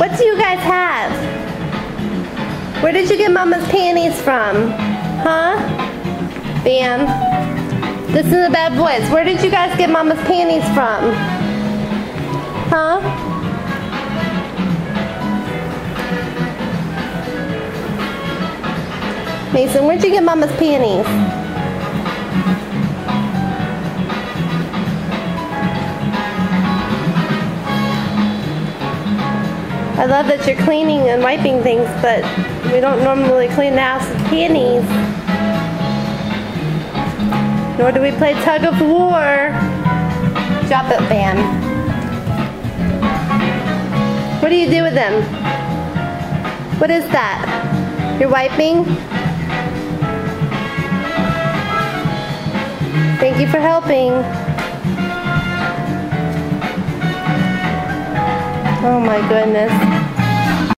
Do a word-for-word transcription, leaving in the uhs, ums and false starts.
What do you guys have? Where did you get Mama's panties from? Huh? Bam. Listen to the bad boys. Where did you guys get Mama's panties from? Huh? Mason, where'd you get Mama's panties? I love that you're cleaning and wiping things, but we don't normally clean the house with panties. Nor do we play tug of war. Drop it, Bam. What do you do with them? What is that? You're wiping? Thank you for helping. Oh my goodness.